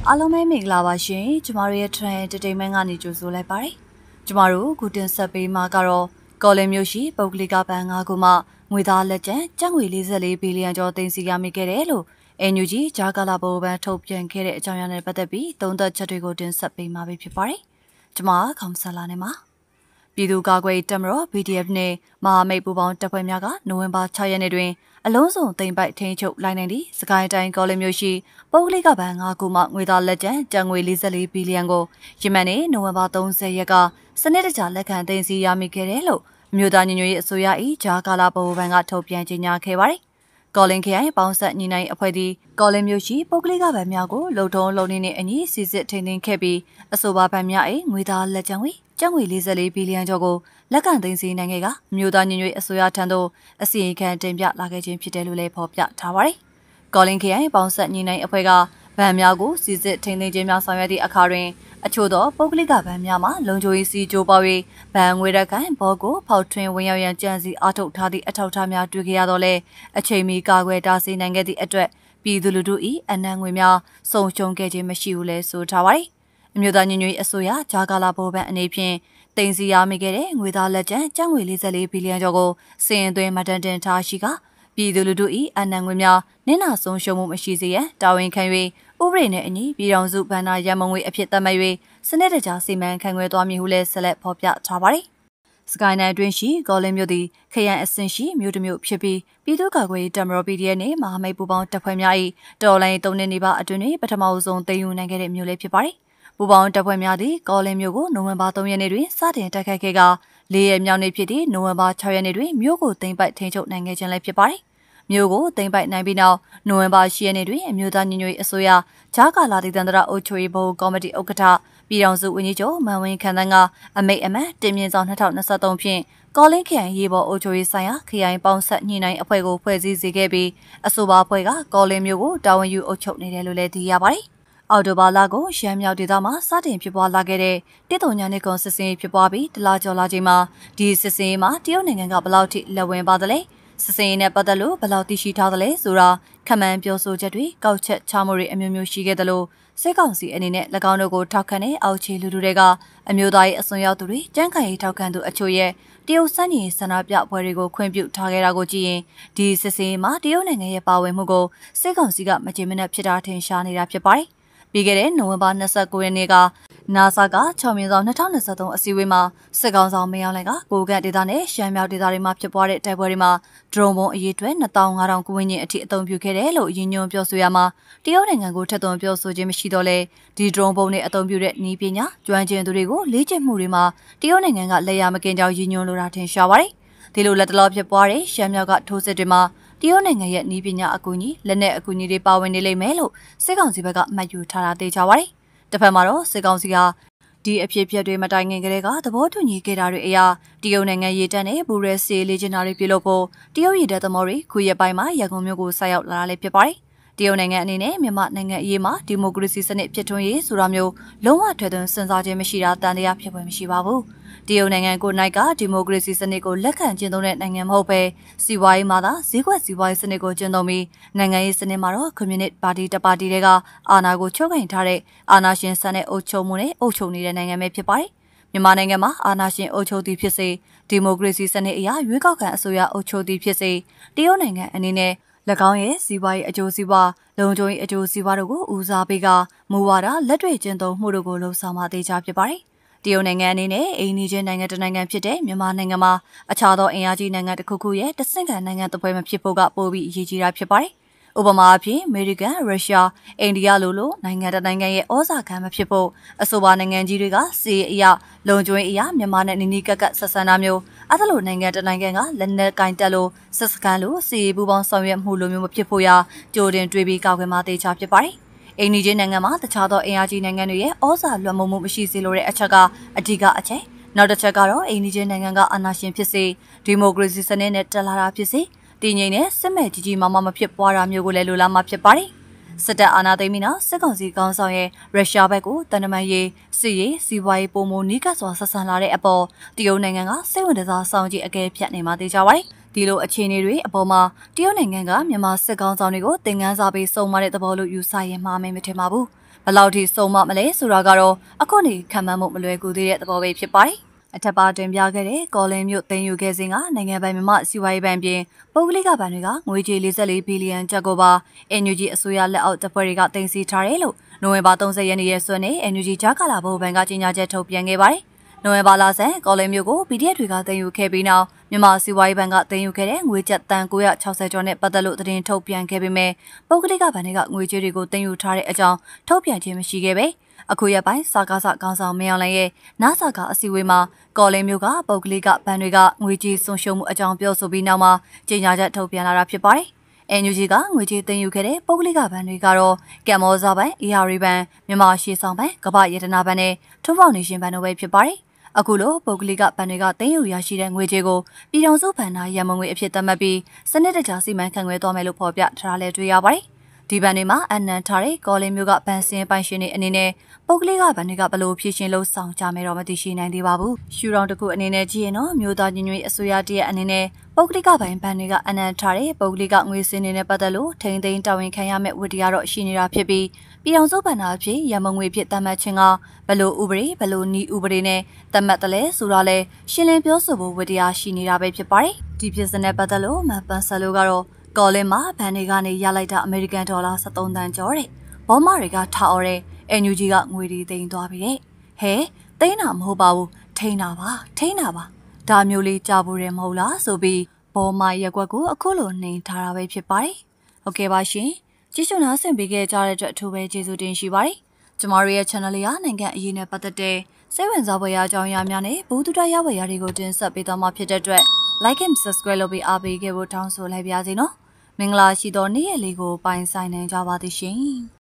အားလုံးပဲမင်္ဂလာပါရှင်ကျမတို့ရဲ့ Trian Entertainment ကနေကြိုဆိုလိုက်ပါတယ်ကျမတို့ခုတင်ဆက်ပေးမှာကတော့ကော်လင်မြို့ရှိပုဂ္ဂလိကဘဏ်5ခုမှငွေသားလက်ကျန်ကျပ်ငွေ44ဘီလီယံကျော်သိမ်းဆည်းရမိခဲ့တယ်လို့ NUG ဂျာကာလာဘိုဘန်ထုတ်ပြန်ခဲ့တဲ့အကြောင်းအရာနဲ့ပတ်သက်ပြီးသုံးသပ်ချက်တွေကိုတင်ဆက်ပေးမှာဖြစ်ပါတယ်ကျမခေါင်းဆက်လာနေမှာပြည်သူ့ကာကွယ်တပ်မတော် PDF နဲ့မဟာမိတ်ပူးပေါင်းတပ်ဖွဲ့များကနိုဝင်ဘာ6ရက်နေ့တွင်အလုံးစုံသိမ်းပိုက်ထိန်းချုပ်လိုက်နိုင်သည့်စကိုင်းတိုင်းကော်လင်မြို့ရှိပုဂ္ဂလိကဘဏ်5ခုမှငွေသားလက်ကျန်ကျပ်ငွေ44ဘီလီယံကိုယမန်နေ့နိုဝင်ဘာ30ရက်ကစနစ်တကျလက်ခံသိမ်းဆည်းရမိခဲ့တယ်လို့မြို့သားညီညွတ်ရေးအစိုးရ၏ဂျာကာလာဘိုဘန်ကထုတ်ပြန်ကြေညာခဲ့ပါတယ်။ကော်လင်ခရိုင်ပေါင်းဆက်ညီနိုင်အဖွဲ့သည်ကော်လင်မြို့ရှိပုဂ္ဂလိကဘဏ်များကိုလုံထုံးလုံနည်းနှင့်အညီစစ်စစ်ထိန်းသိမ်းခဲ့ပြီးအဆိုပါဘဏ်များ၏ငွေသားလက်ကျန်ကျပ်ငွေ44ဘီလီယံကျော်ကိုလက်ခံသိမ်းဆည်းနိုင်ခဲ့ကမြို့သားညီညွတ်ရေးအစိုးရထံသို့အစီရင်ခံတင်ပြလာခဲ့ခြင်းဖြစ်တယ်လို့လည်းဖော်ပြထားပါတယ်။ကော်လင်ခရိုင်ပေါင်းဆက်ညီနိုင်အဖွဲ့ကဗန်များကိုစစ်စစ်ထိန်းသိမ်းခြင်းများဆောင်ရွက်သည့်အခါတွင်အချို့သောပုဂ္ဂလိကဗန်များမှလုံခြုံရေးစီကြိုးပေါ၍ဗန်ငွေရက်ကိုင်ဘောကိုဖောက်ထွင်းဝင်ရောက်ရန်ကြံစည်အားထုတ်ထားသည့်အထောက်အထားများတွေ့ခဲ့ရတော့လဲအချိန်မီကာကွယ်တားဆီးနိုင်ခဲ့သည့်အတွက်ပြည်သူလူထု၏အနှံငွေများဆုံးရှုံးခဲ့ခြင်းမရှိဘူးလဲဆိုထားပါတယ်။အမျိုးသားညီညွတ်ရေးအစိုးရဂျာကာလာဘိုဘန်အနေဖြင့်သိမ်းဆည်းရမိခဲ့တဲ့ငွေသားလက်ကျန်ကျပ်ငွေ44ဘီလီယံကျော်ကိုစီရင်သွင်းမှတ်တမ်းတင်ထားရှိကပြည်သူလူထု၏အနှံငွေများနစ်နာဆုံးရှုံးမှုမရှိစေရန်တာဝန်ခံ၍ဥပဒေနှင့်အညီပြည်ထောင်စုဘဏ္ဍာရန်မုံငွေအဖြစ်သတ်မှတ်၍စနစ်တကျစီမံခန့်ခွဲသွားမည်ဟုလည်းဆက်လက်ဖော်ပြထားပါတယ်။စကိုင်းတိုင်းအတွင်းရှိကော်လင်မြို့သည်ခရိုင်အဆင့်ရှိမြို့တစ်မြို့ဖြစ်ပြီးပြည်သူ့ကာကွယ်ရေးတပ်မတော် PDF နဲ့မဟာမိတ်ပူးပေါင်းတပ်ဖွဲ့များ၏တော်လှန်ရေး3နှစ်နီးပါးအတွင်းတွင်ပထမဆုံးသိမ်းယူနိုင်ခဲ့တဲ့မြို့လည်းဖြစ်ပါတယ်။ပူးပေါင်းတပ်ဖွဲ့များသည်ကော်လင်မြို့ကိုနိုဝင်ဘာ3ရက်နေ့တွင်စတင်တိုက်ခိုက်ခဲ့က4ရက်မြောက်နေ့ဖြစ်သည့်နိုဝင်ဘာ6ရက်နေ့တွင်မြို့ကိုသိမ်းပိုက်ထိန်းချုပ်နိုင်ခဲ့ခြင်းလည်းဖြစ်ပါတယ်။မြို့ကိုသိမ်းပိုက်နိုင်ပြီးနောက်နိုဝင်ဘာ10ရက်နေ့တွင်အမျိုးသားညီညွတ်ရေးအစိုးရဂျာကာလာဒေသန္တရအုပ်ချုပ်ရေးဘုတ်ကော်မတီဥက္ကဋ္ဌပြည်ထောင်စုဝန်ကြီးချုပ်မန်ဝင်းခန်းတန်းကအမိတ်အမှတ်တင်မြင့်ဆောင်2023ဖြင့်ကော်လင်းခရိုင်ရေးပေါ်အုပ်ချုပ်ရေးဆိုင်ရာခရိုင်ပေါင်းဆက်ညှိနှိုင်းအဖွဲ့ကိုဖွဲ့စည်းစေခဲ့ပြီးအဆိုပါအဖွဲ့ကကော်လင်းမြို့ကိုတာဝန်ယူအုပ်ချုပ်နေတယ်လို့လည်းသိရပါတယ်။အော်တိုဘာလကိုရန်မြောက်ဒေသမှာစတင်ဖြစ်ပွားလာခဲ့တဲ့တစ်တုံညာနေကွန်စစ်စင်ဖြစ်ပွားပြီးတလားကျော်လာချိန်မှာဒီစစ်စင်မှာတရုတ်နိုင်ငံကဘယ်လောက်ထိလက်ဝင်ပါသလဲစစ်စင်နဲ့ပတ်သက်လို့ဘယ်လောက်သိရှိထားသလဲဆိုတာခန့်မှန်းပြောဆိုချက်တွေကောက်ချက်ချမှုတွေအမျိုးမျိုးရှိခဲ့သလိုစစ်ကောင်စီအနေနဲ့၎င်းတို့ကိုထောက်ခံတဲ့အောက်ခြေလူထုတွေကအမျိုးသားရေးအစွန်းရောက်သူတွေကြမ်းခိုင်ရေးထောက်ခံသူအချို့ရဲ့တရုတ်စံညီဆန္ဒပြပွဲတွေကိုခွင့်ပြုထားခဲ့တာကိုကြည့်ရင်ဒီစစ်စင်မှာတရုတ်နိုင်ငံရဲ့ပါဝင်မှုကိုစစ်ကောင်စီကမကြေမနက်ဖြစ်တာထင်ရှားနေတာဖြစ်ပါတယ်။ပြီးခဲ့တဲ့နိုဝင်ဘာ29ရက်နေ့ကNASA က6မြင်းဆောင်2023အစည်းအဝေးမှာစစ်ကောင်ဆောင်မင်းအောင်လှိုင်ကကိုကန့်ဒေသနဲ့ရှမ်းမြောက်ဒေသတွေမှာဖြစ်ပွားတဲ့တိုက်ပွဲတွေမှာဒရုန်းဘုံအရေးအတွက်2500ခုဝန်းကျင်အထိအသုံးပြုခဲ့တယ်လို့ရည်ညွှန်းပြောဆိုရမှာတရုတ်နိုင်ငံကိုထပ်သွင်းပြောဆိုခြင်းမရှိတော့လဲဒီဒရုန်းဘုံနဲ့အသုံးပြုတဲ့နည်းပညာကျွမ်းကျင်သူတွေကိုလေ့ကျင့်မှုတွေမှာတရုတ်နိုင်ငံကလက်ရမကင်းကြောင်းရည်ညွှန်းလိုတာထင်ရှားပါတယ်။ဒီလိုလက်တလောဖြစ်ပွားတဲ့ရှမ်းမြောက်ကထိုးစစ်တွေမှာတရုတ်နိုင်ငံရဲ့နည်းပညာအကူအညီလက်နက်အကူအညီတွေပါဝင်နေလိမ့်မယ်လို့စစ်ကောင်စီဘက်ကမှတ်ယူထားတာသိကြပါတယ်။တစ်ဖက်မှာတော့စစ်ကောင်စီကဒီအဖြစ်အပျက်တွေမတိုင်ခင်ကလေးကသဘောတူညီခဲ့တာတွေအရတရုတ်နိုင်ငံရေတပ်နဲ့ဘူရဲစီလေ့ကျင့်တာတွေပြုလုပ်ဖို့တရုတ်ရေတပ်သမောတွေခုရက်ပိုင်းမှာရန်ကုန်မြို့ကိုဆိုက်ရောက်လာတာလည်းဖြစ်ပါတယ်။တရုတ်နိုင်ငံအနေနဲ့မြန်မာနိုင်ငံအရေးမှာဒီမိုကရေစီစနစ်ဖြစ်ထွန်းရေးဆိုတာမျိုးလုံးဝထွေထွန်းစဉ်းစားခြင်းမရှိတာတန်တရားဖြစ်ပွဲမရှိပါဘူး။တရုတ်နိုင်ငံကိုနိုင်ကဒီမိုကရေစီစနစ်ကိုလက်ခံကျင့်သုံးတဲ့နိုင်ငံမဟုတ်ပဲစီးပွားရေးမှာသာဈေးကွက်စီးပွားရေးစနစ်ကိုကျင့်သုံးပြီးနိုင်ငံရေးစနစ်မှာတော့ကွန်မြူနစ်ပါတီတစ်ပါတီတွေကအာဏာကိုချုပ်ကိုင်ထားတဲ့အာဏာရှင်ဆန်တဲ့အုပ်ချုပ်မှုနဲ့အုပ်ချုပ်နေတဲ့နိုင်ငံပဲဖြစ်ပါတယ်။မြန်မာနိုင်ငံမှာအာဏာရှင်အုပ်ချုပ်သူဖြစ်စေဒီမိုကရေစီစနစ်အရရွေးကောက်ခံအစိုးရအုပ်ချုပ်သူဖြစ်စေတရုတ်နိုင်ငံအနေနဲ့၎င်းရဲ့စီးပွားရေးအကျိုးစီးပွားလုံခြုံရေးအကျိုးစီးပွားတို့ကိုဦးစားပေးကမူဝါဒလက်တွေ့ကျင့်သုံးမှုတို့ကိုလှုံ့ဆော်မှသိကြဖြစ်ပါတယ်။တရုတ်နိုင်ငံအနေနဲ့အိမ်နီးချင်းနိုင်ငံတစ်နိုင်ငံဖြစ်တဲ့မြန်မာနိုင်ငံမှာအခြားသောအင်အားကြီးနိုင်ငံတစ်ခုခုရဲ့တဆင့်ခံနိုင်ငံတစ်ပွဲမဖြစ်ဖို့ကပိုပြီးအရေးကြီးတာဖြစ်ပါတယ်။ဥပမာအဖြစ်အမေရိကန်၊ရုရှား၊အိန္ဒိယလိုနိုင်ငံတစ်နိုင်ငံရဲ့ဩဇာခံမဖြစ်ဖို့အဆိုပါနိုင်ငံကြီးတွေကစီးအရာလုံခြုံရေးအရာမြန်မာနဲ့နီးနီးကပ်ကပ်ဆက်ဆံတာမျိုးအဲ့ဒါလိုနိုင်ငံတစ်နိုင်ငံကလက်နက်ကင်တက်လို့စစ်စခန်းလို့စီးပူပေါင်းဆောင်ရွက်မှုလိုမျိုးမဖြစ်ဖို့ရာကြိုတင်တွေးပြီးကောက်ွယ်မှတေချာဖြစ်ပါတယ်။အိန္ဒိယနိုင်ငံမှာတခြားသောအင်အားကြီးနိုင်ငံတွေရဲ့ဩဇာလွှမ်းမိုးမှုမရှိစေလိုတဲ့အချက်ကအဓိကအချက်နောက်တစ်ချက်ကတော့အိန္ဒိယနိုင်ငံကအာဏာရှင်ဖြစ်စေဒီမိုကရေစီစနစ်နဲ့တက်လာတာဖြစ်စေတည်ငြိမ်တဲ့စစ်မဲ့ကြီးကြီးမားမားမဖြစ်ပွားတာမျိုးကိုလည်းလိုလားမှဖြစ်ပါတယ်။စစ်တပ်အာဏာသိမ်းပြီးနောက်စစ်ကောင်စီကောင်ဆောင်ရဲ့ရုရှားဘက်ကိုတန်တမန်ရေးစစ်ရေးစီးပွားရေးပုံမနီးကပ်စွာဆက်ဆံလာတဲ့အပေါ်တရုတ်နိုင်ငံကစိတ်ဝင်စားဆောင်ကြည့်အကဲဖြတ်နေမှသိကြပါတယ်။ဒီလိုအခြေအနေတွေအပေါ်မှာတရုတ်နိုင်ငံကမြန်မာစစ်ကောင်ဆောင်တွေကိုသင်ခန်းစာပေးစုံမတဲ့သဘောလို့ယူဆရင်မှားမယ်မထင်ပါဘူး။ဘလောက်ထိစုံမမလဲဆိုတာကတော့အခုနေခံမှန်းမှုမလွယ်ကူသေးတဲ့သဘောပဲဖြစ်ပါတယ်အထက်ပါတင်ပြခဲ့တဲ့ကော်လင်းမြို့တင်ယူခဲ့စဉ်ကနိုင်ငံပိုင်မြန်မာစီးပွားရေးဘဏ်ပြင်ပုဂ္ဂလိကဘဏ်တွေကငွေကြေး44ဘီလီယံကျပ်ကိုပါ NUG အစိုးရလက်အောက်တပ်ဖွဲ့တွေကတင်စီထားတယ်လို့နိုဝင်ဘာ30ရက်နေ့ရက်စွဲနဲ့ NUG ဂျာကာလာဘုတ်ဘဏ်ကကြေညာချက်ထုတ်ပြန်ခဲ့ပါတယ်နိုဝင်ဘာလဆန်းကော်လင်းမြို့ကို PDF တွေကတင်ယူခဲ့ပြီးနောက်မြန်မာစီးပွားရေးဘဏ်ကတင်ယူခဲ့တဲ့ငွေကျပ်တန်960ကျော်နဲ့ပတ်သက်လို့သတင်းထုတ်ပြန်ခဲ့ပေမဲ့ပုဂ္ဂလိကဘဏ်တွေကငွေကြေးတွေကိုတင်ယူထားတဲ့အကြောင်းထုတ်ပြန်ခြင်းမရှိခဲ့ပဲအခုရက်ပိုင်းစာကားစကောင်းဆောင်မင်းအောင်လှိုင်ရဲ့နားစာကားအစည်းအဝေးမှာကော်လင်းမြို့ကပုဂ္ဂလိကဘဏ်တွေကငွေကြေးဆုံးရှုံးမှုအကြောင်းပြောဆိုပြီးနောက်မှာကြေညာချက်ထုတ်ပြန်လာတာဖြစ်ပါတယ်။ NUG ကငွေကြေးတင်ယူခဲ့တဲ့ပုဂ္ဂလိကဘဏ်တွေကတော့ကမ်မောဇာဘဏ်၊ ERA ဘဏ်၊မြန်မာရှေးဆောင်ဘဏ်၊ကမ္ဘာရတနာဘဏ်နဲ့ထွန်းဖောင်ဒေးရှင်းဘဏ်တို့ပဲဖြစ်ပါတယ်။အခုလိုပုဂ္ဂလိကဘဏ်တွေကတင်ယူရရှိတဲ့ငွေကြေးကိုပြည်ထောင်စုဘဏ္ဍာရန်မုံငွေအဖြစ်သတ်မှတ်ပြီးစနစ်တကျစီမံခန့်ခွဲသွားမယ်လို့ဖော်ပြထားလဲတွေ့ရပါတယ်။ဒီဘဏ်တွေမှာအနံထားတဲ့ကော်လင်းမျိုးကဘဏ်စင်းပိုင်ရှင်တွေအနေနဲ့ပုဂ္ဂလိကဘဏ်တွေကဘယ်လိုဖြည့်ရှင်လို့ဆောင်ကြမယ်တော့မသိရှိနိုင်သေးပါဘူး။ရှူရောင်တစ်ခုအနေနဲ့ကြည့်ရင်တော့မြို့သားညီညွတ်ရေးအစိုးရတရက်အနေနဲ့ပုဂ္ဂလိကဘဏ်တွေကအနံထားတဲ့ပုဂ္ဂလိကငွေစင်းတွေနဲ့ပတ်သက်လို့ထိန်းသိမ်းတာဝန်ခံရမယ့်ဝတ္တရားတော့ရှိနေတာဖြစ်ပြီးပြည်ထောင်စုဘဏ္ဍာအဖြစ်ရန်မုံငွေဖြစ်သတ်မှတ်ခြင်းကဘယ်လိုဥပဒေဘယ်လိုနည်းဥပဒေနဲ့သတ်မှတ်တယ်လဲဆိုတာလဲရှင်းလင်းပြောဆိုဖို့ဝတ္တရားရှိနေတာပဲဖြစ်ပါတယ်။ဒီဖြစ်စဉ်နဲ့ပတ်သက်လို့မန်ပန်ဆယ်လိုကတော့ကော်လင်းမှာဘဏ်တွေကနေရလိုက်တာအမေရိကန်ဒေါ်လာ73တန်ကျော်တဲ့ဘောမတွေကထားအော်တဲ့ NUG ကငွေတွေသိမ်းသွားပြီတဲ့ဟဲသိမ်းတာမဟုတ်ပါဘူးထိန်းတာပါဒါမျိုးလေးကြားဖို့ရမဟုတ်လားဆိုပြီးဘောမရက်ွက်ကိုအခုလိုနှိမ်ထားတာပဲဖြစ်ပါတယ်ဟုတ်ကဲ့ပါရှင်ကြည့်ရှုနားဆင်ပေးခဲ့ကြတဲ့အတွက်အထူးပဲကျေးဇူးတင်ရှိပါတယ်ကျမတို့ရဲ့ channel လေးကနိုင်ငံအရေးနဲ့ပတ်သက်တဲ့စိတ်ဝင်စားဖွယ်ရာအကြောင်းအရာများနဲ့ဘူးတူတရဝယ်ရာတွေကိုတင်ဆက်ပေးသွားမှာဖြစ်တဲ့အတွက် like and subscribe လုပ်ပြီးအားပေးခဲ့ဖို့တောင်းဆိုလိုက်ပါရစေနော်မင်္ဂလာရှိသောနေ့ရက်လေးကိုပိုင်ဆိုင်နိုင်ကြပါသည်ရှင်